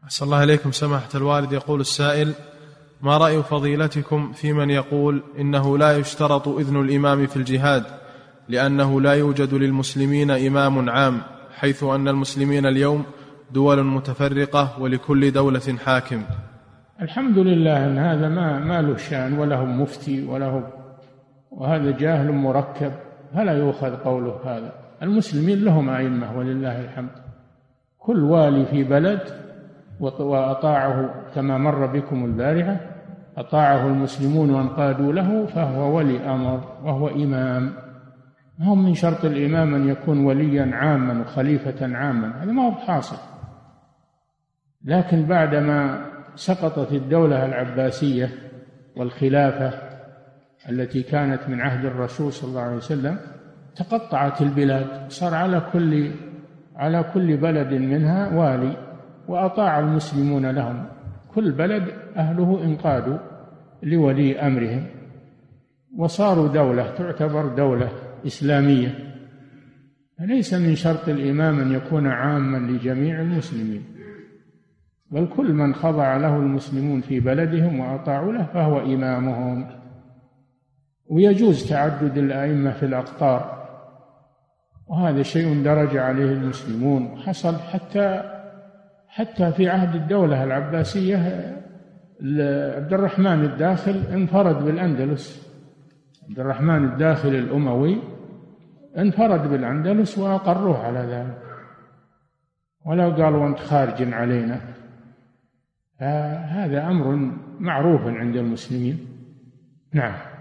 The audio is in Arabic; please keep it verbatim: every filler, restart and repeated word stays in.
أحسن الله إليكم سماحة الوالد. يقول السائل: ما رأي فضيلتكم في من يقول إنه لا يشترط إذن الإمام في الجهاد لأنه لا يوجد للمسلمين إمام عام، حيث أن المسلمين اليوم دول متفرقة ولكل دولة حاكم؟ الحمد لله أن هذا ما, ما له شأن وله مفتي وله، وهذا جاهل مركب فلا يؤخذ قوله هذا. المسلمين لهم أئمة ولله الحمد، كل والي في بلد وأطاعه كما مر بكم البارحة، أطاعه المسلمون وانقادوا له فهو ولي أمر وهو إمام. هم من شرط الإمام أن يكون وليا عاما وخليفة عاما، هذا ما هو حاصل. لكن بعدما سقطت الدولة العباسية والخلافة التي كانت من عهد الرسول صلى الله عليه وسلم، تقطعت البلاد، صار على كل على كل بلد منها والي، وأطاع المسلمون لهم، كل بلد أهله انقادوا لولي أمرهم، وصاروا دولة تعتبر دولة إسلامية. فليس من شرط الإمام أن يكون عاما لجميع المسلمين، بل كل من خضع له المسلمون في بلدهم وأطاعوا له فهو إمامهم. ويجوز تعدد الأئمة في الأقطار، وهذا شيء درج عليه المسلمون، حصل حتى حتى في عهد الدولة العباسية عبد الرحمن الداخل انفرد بالأندلس، عبد الرحمن الداخل الأموي انفرد بالأندلس وأقروه على ذلك، ولا قالوا أنت خارج علينا. هذا أمر معروف عند المسلمين. نعم.